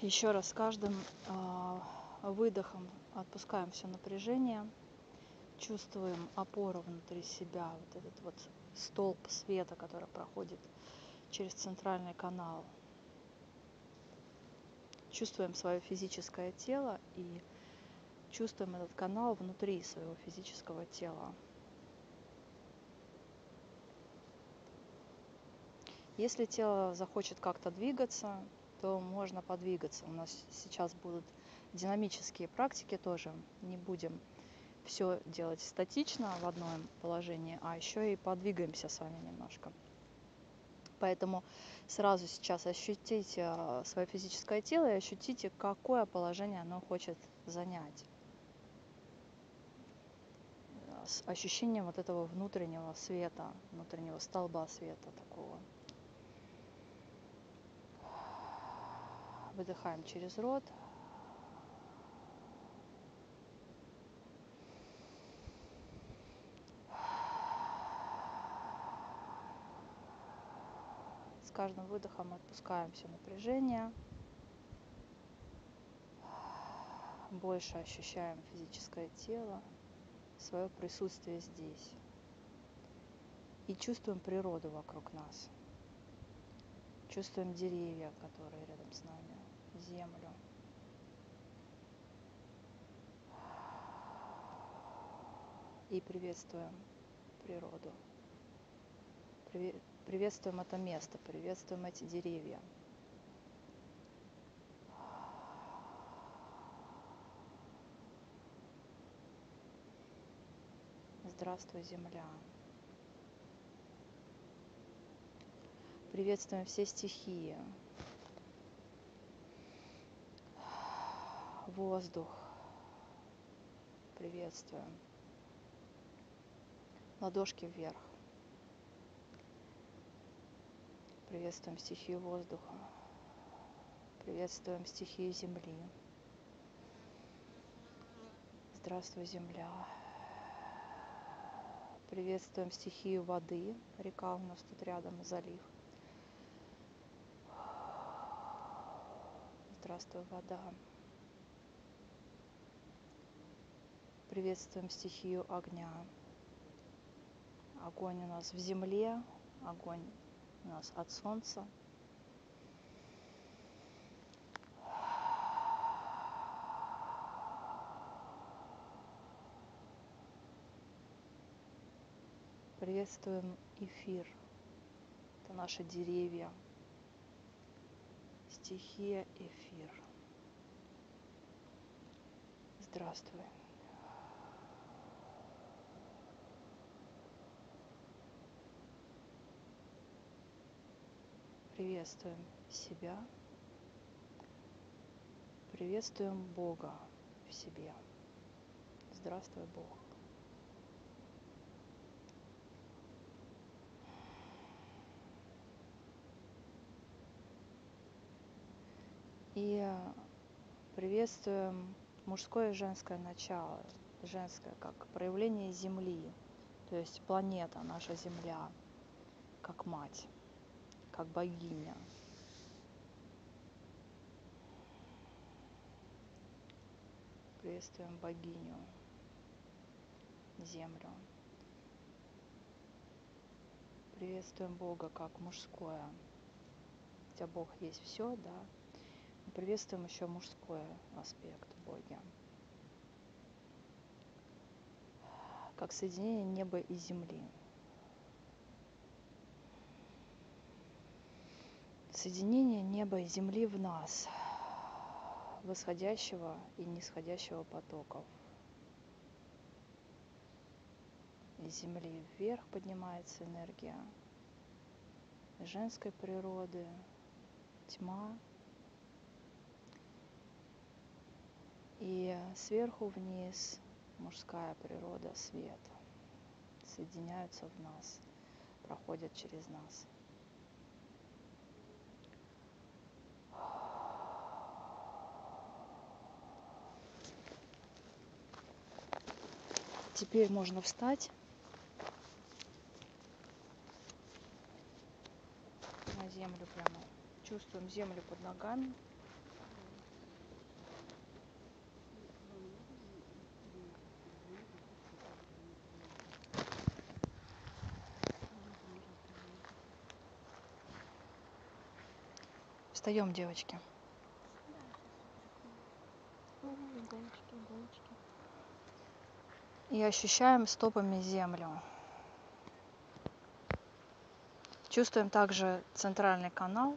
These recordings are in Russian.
Еще раз с каждым выдохом отпускаем все напряжение, чувствуем опору внутри себя, вот этот вот столб света, который проходит через центральный канал. Чувствуем свое физическое тело и чувствуем этот канал внутри своего физического тела. Если тело захочет как-то двигаться, то можно подвигаться. У нас сейчас будут динамические практики тоже. Не будем все делать статично в одном положении, а еще и подвигаемся с вами немножко. Поэтому сразу сейчас ощутите свое физическое тело и ощутите, какое положение оно хочет занять. С ощущением вот этого внутреннего света, внутреннего столба света такого. Выдыхаем через рот. С каждым выдохом отпускаем все напряжение. Больше ощущаем физическое тело, свое присутствие здесь. И чувствуем природу вокруг нас. Чувствуем деревья, которые рядом с нами, землю. И приветствуем природу. Приветствуем это место, приветствуем эти деревья. Здравствуй, земля. Приветствуем все стихии. Воздух. Приветствуем. Ладошки вверх. Приветствуем стихию воздуха. Приветствуем стихию земли. Здравствуй, земля. Приветствуем стихию воды. Река у нас тут рядом, залив. Здравствуй, вода. Приветствуем стихию огня. Огонь у нас в земле, огонь у нас от солнца. Приветствуем эфир. Это наши деревья. Стихия эфир. Здравствуй. Приветствуем себя. Приветствуем Бога в себе. Здравствуй, Бог. И приветствуем мужское и женское начало. Женское как проявление Земли, то есть планета, наша Земля, как мать, как богиня. Приветствуем богиню, Землю. Приветствуем Бога как мужское. Хотя Бог есть все, да. Но приветствуем еще мужской аспект Бога. Как соединение неба и земли. Соединение неба и земли в нас, восходящего и нисходящего потоков. Из земли вверх поднимается энергия женской природы, тьма, и сверху вниз мужская природа, свет, соединяются в нас, проходят через нас. Теперь можно встать на землю прямо. Чувствуем землю под ногами. Встаем, девочки. Иголочки, иголочки. И ощущаем стопами землю. Чувствуем также центральный канал.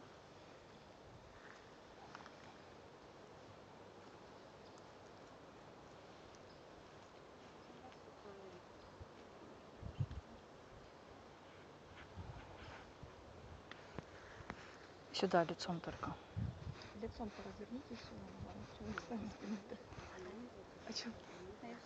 Сюда лицом только. Лицом-то развернитесь сюда, наоборот. Чего вы сами спиной-то? А чё? А я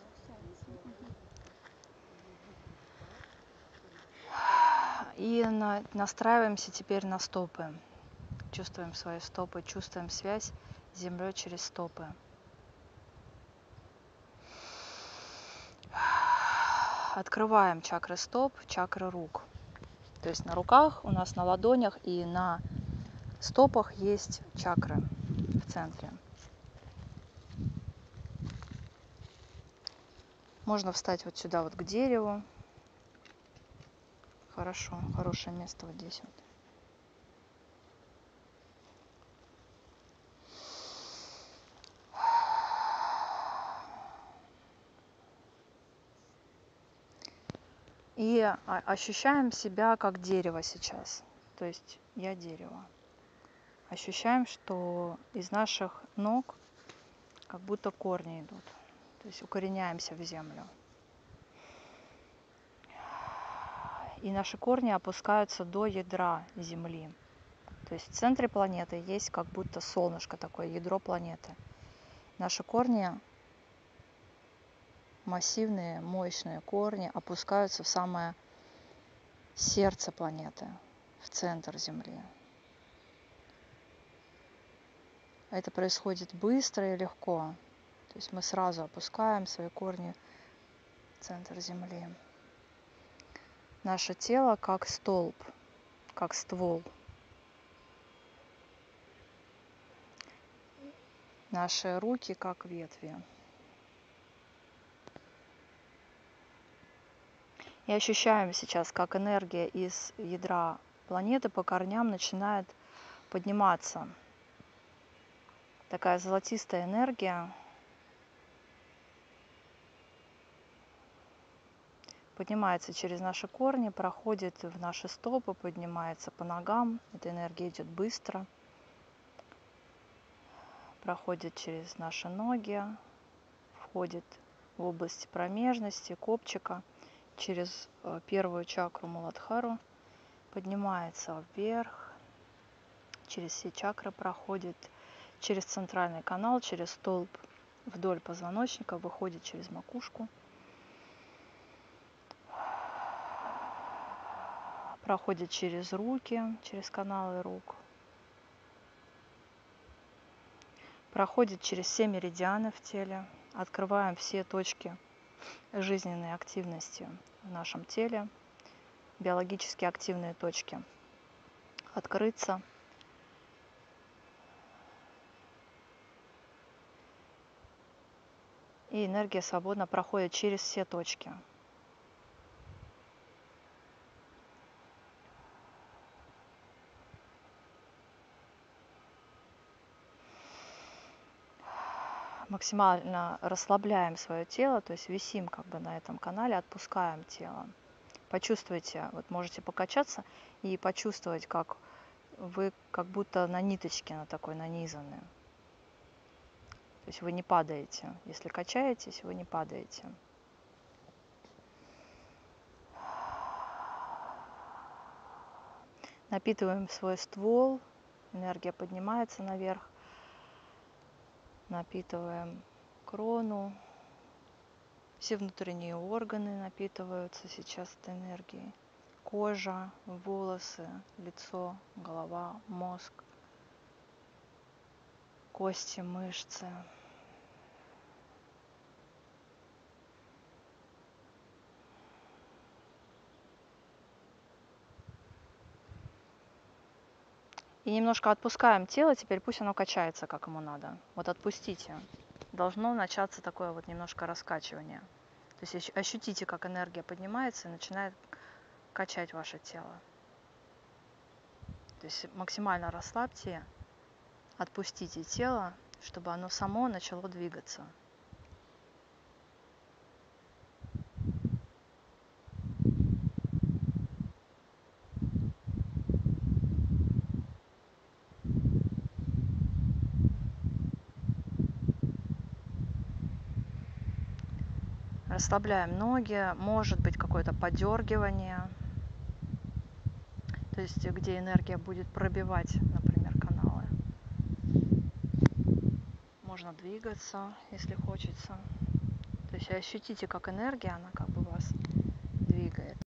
все. И настраиваемся теперь на стопы. Чувствуем свои стопы, чувствуем связь с землей через стопы. Открываем чакры стоп, чакры рук. То есть на руках, у нас на ладонях и на стопах есть чакры в центре. Можно встать вот сюда вот к дереву. Хорошо, хорошее место вот здесь вот. И ощущаем себя как дерево сейчас. То есть я дерево. Ощущаем, что из наших ног как будто корни идут. То есть укореняемся в землю. И наши корни опускаются до ядра Земли. То есть в центре планеты есть как будто солнышко такое, ядро планеты. Наши корни, массивные, мощные корни, опускаются в самое сердце планеты, в центр Земли. Это происходит быстро и легко. То есть мы сразу опускаем свои корни в центр Земли. Наше тело как столб, как ствол. Наши руки как ветви. И ощущаем сейчас, как энергия из ядра планеты по корням начинает подниматься. Такая золотистая энергия поднимается через наши корни, проходит в наши стопы, поднимается по ногам. Эта энергия идет быстро. Проходит через наши ноги, входит в область промежности, копчика, через первую чакру Муладхару, поднимается вверх, через все чакры проходит, через центральный канал, через столб вдоль позвоночника, выходит через макушку, проходит через руки, через каналы рук, проходит через все меридианы в теле, открываем все точки жизненной активности в нашем теле, биологически активные точки открыться. И энергия свободно проходит через все точки. Максимально расслабляем свое тело, то есть висим как бы на этом канале, отпускаем тело. Почувствуйте, вот можете покачаться и почувствовать, как вы как будто на ниточке на такой нанизаны. То есть вы не падаете. Если качаетесь, вы не падаете. Напитываем свой ствол, энергия поднимается наверх. Напитываем крону. Все внутренние органы напитываются сейчас этой энергией. Кожа, волосы, лицо, голова, мозг, кости, мышцы. И немножко отпускаем тело, теперь пусть оно качается, как ему надо. Вот отпустите. Должно начаться такое вот немножко раскачивание. То есть ощутите, как энергия поднимается и начинает качать ваше тело. То есть максимально расслабьте Отпустите тело, чтобы оно само начало двигаться. Расслабляем ноги, может быть какое-то подергивание, то есть где энергия будет пробивать, например, каналы. Можно двигаться, если хочется. То есть ощутите, как энергия, она как бы вас двигает.